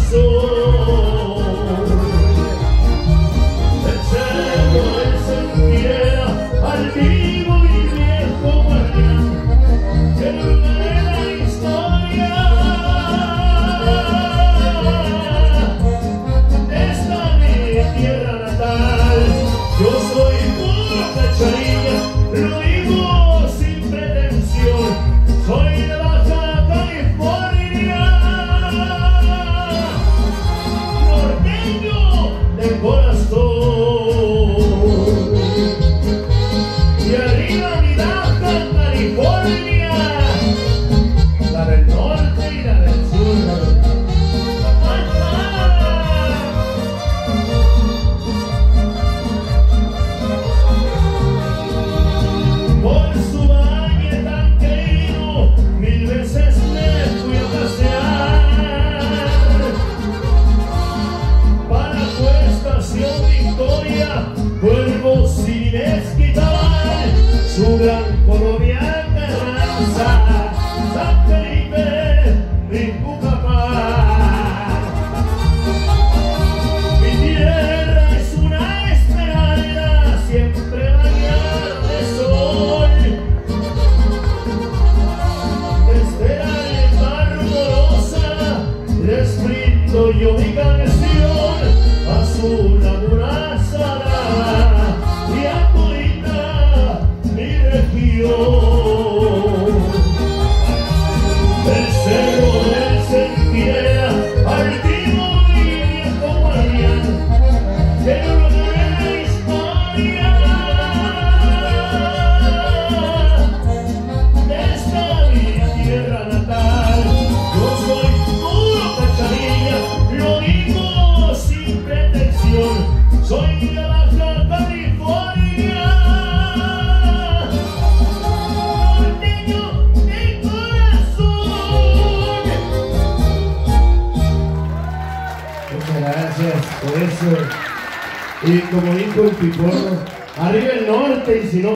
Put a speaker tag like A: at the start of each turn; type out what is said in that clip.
A: Su gran colonial terraza, San Felipe, Rincupapá. Mi tierra es una esmeralda, siempre bañada de sol. Desde la alma rumorosa, les brindo yo mi canción a su laguna salada y a el cerro del Sentiera, altivo y viejo guardián, que no de la historia de esta mi tierra natal. Yo soy puro Cachanilla, lo digo sin pretensión, soy de Baja California.
B: Gracias por eso. Y como dijo el Piporro, arriba el norte, y si no